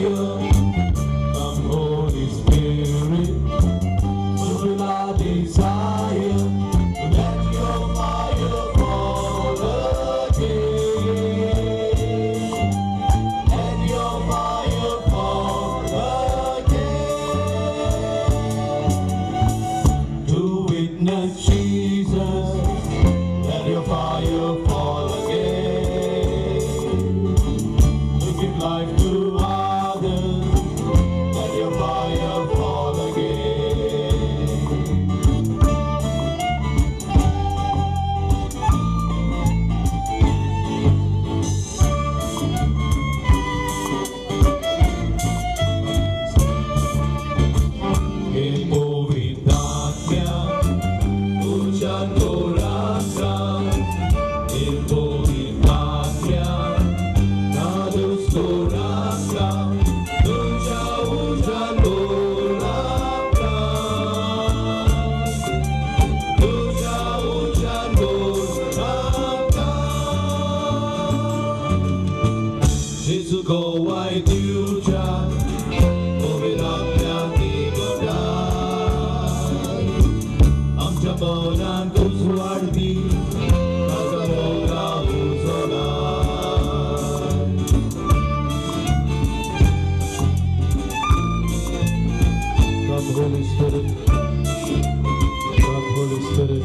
fire. Come Holy Spirit, fulfill our desire. Let your fire fall again. Let your fire fall again. To witness Jesus, let your fire fall again. To give life to others, let your fire fall again. Il Bovidania, hujan kurasa. Il Bovidania, nadus kurasa. Hujan kurasa. Hujan kurasa. Jesus go wai diuja. Bovidania tinggal. Ang jabanan ko suwardi. Come Holy Spirit, come Holy Spirit,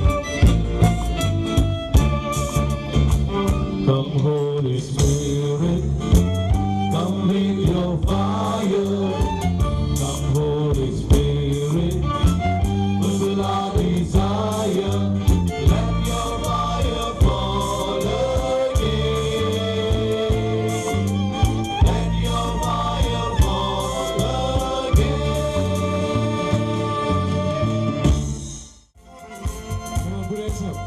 come Holy Spirit, come with your fire, come Holy Spirit, fulfill our desire, let your fire fall again, let your fire fall again. Come on, put hands up.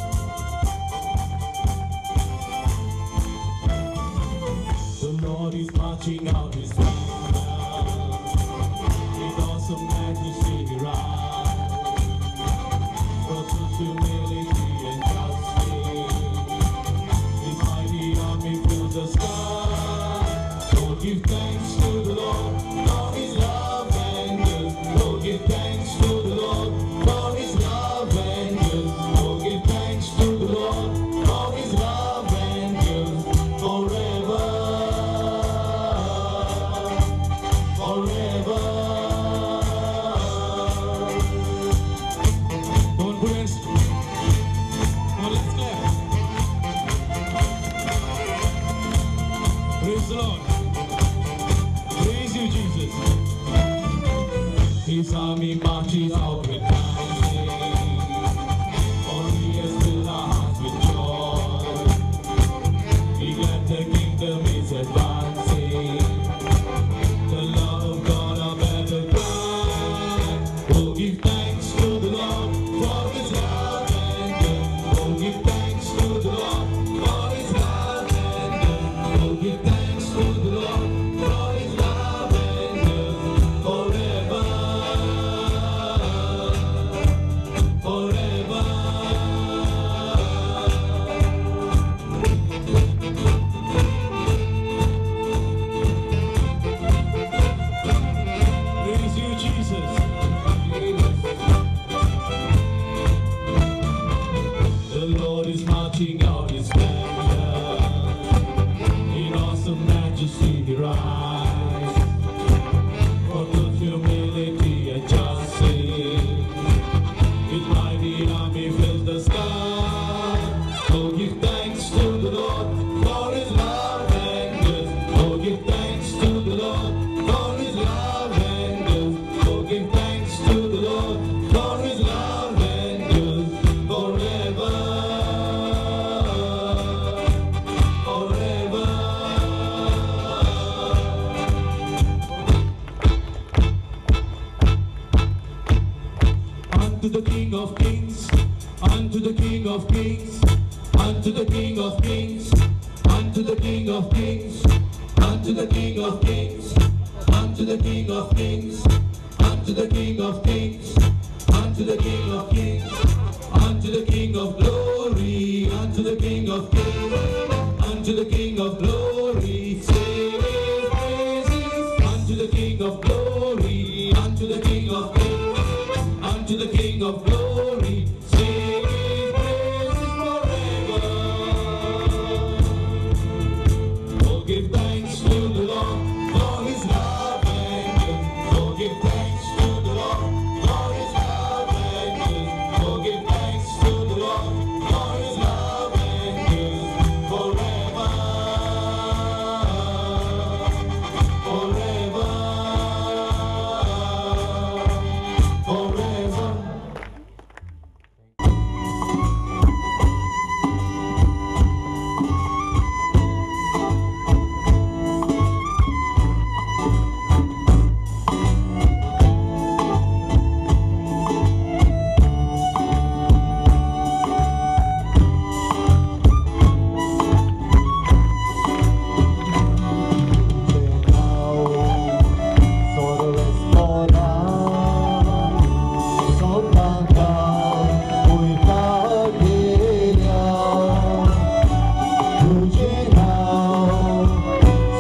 The Lord is marching out his banner, with awesome majesty he rides, for truth, humility and justice. His mighty army fills the sky. Oh, give thanks to the Lord for his love and good. Oh, give thanks to the Lord for his love and good. Oh, give thanks to the Lord for his love and good. Forever, forever. Come on, put hands. Come on, let's clap. Praise the Lord. Praise you, Jesus. His army marches out with dancing. For he has filled our hearts with joy. Be glad the kingdom is advancing. The love of God our better God. Oh, give thanks to the Lord for his love and good. Oh, give thanks to the Lord for his love and good. Oh, give thanks to the Lord for his love and good. Forever, forever. Praise you, Jesus. The Lord is marching out his banner. In awesome majesty he rides. For truth, humility and justice. His mighty army fills the sky. Oh, give thanks to the Lord for his love and good. Oh, give thanks to the Lord for his love and good. Oh, give thanks to the Lord for his love and good. Forever, forever. Unto the King of Kings, unto the King of Kings, unto the King of Kings, unto the King of Kings, unto the King of Kings, unto the King of Kings, unto the King of Kings, unto the King of Kings, unto the King of Glory, unto the King of Kings, unto the King of Glory, sing his praises, unto the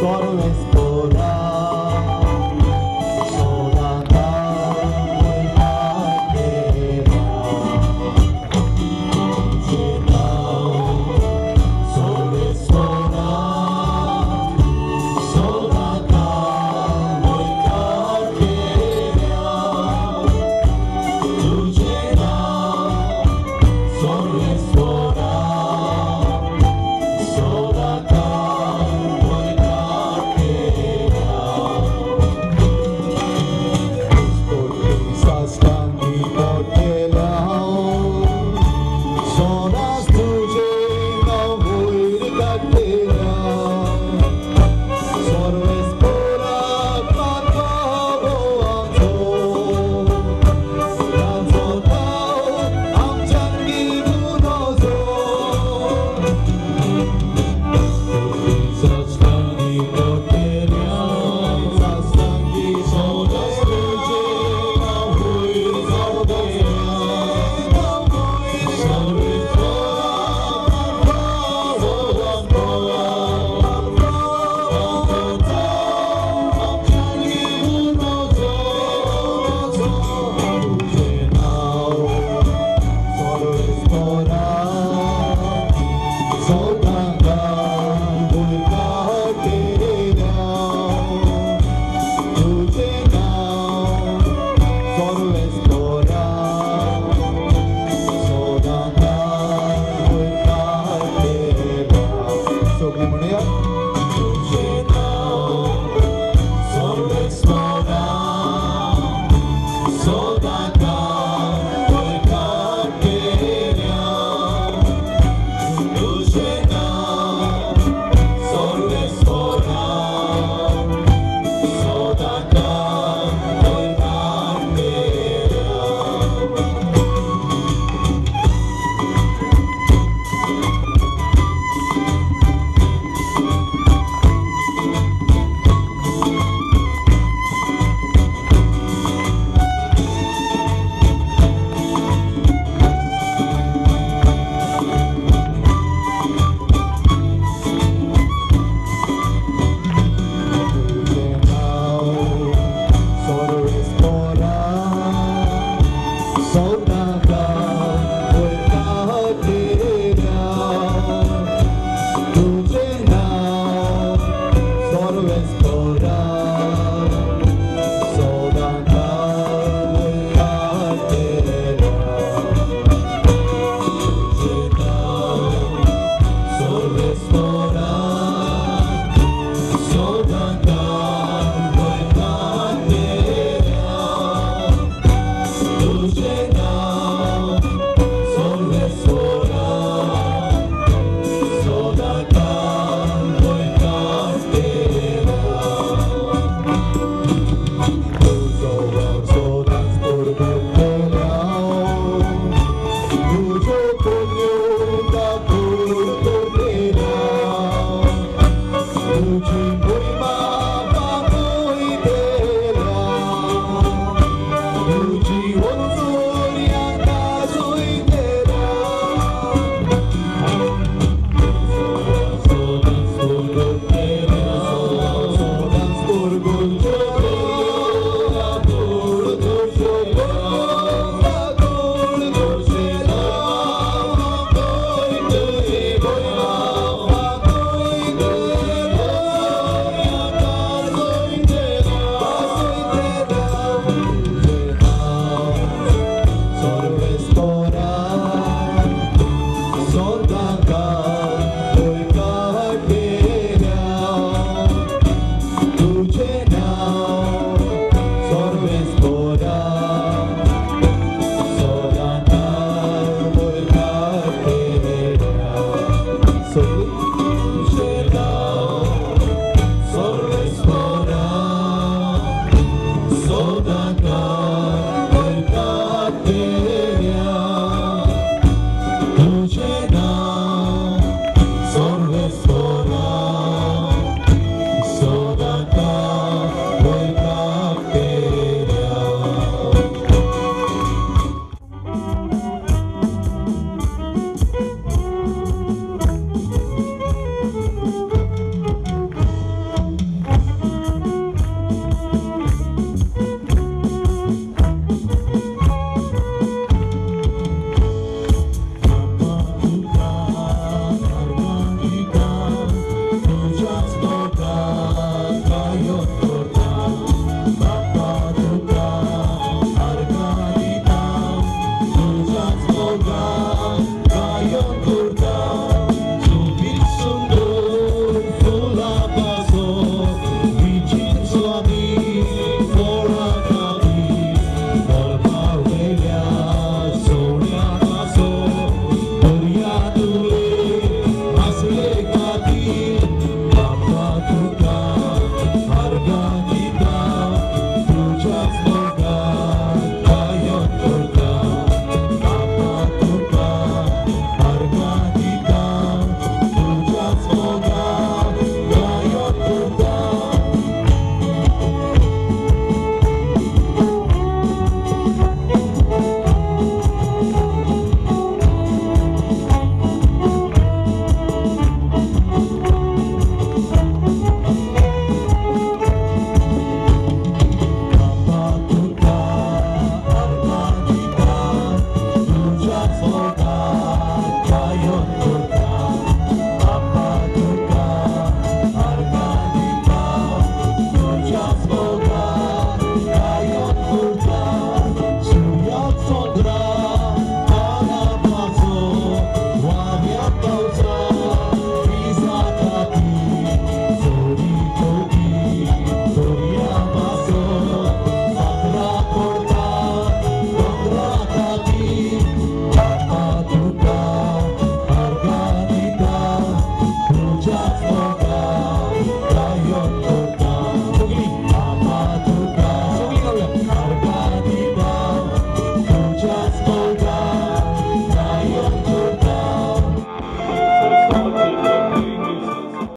서로 엑스포라 Solo explora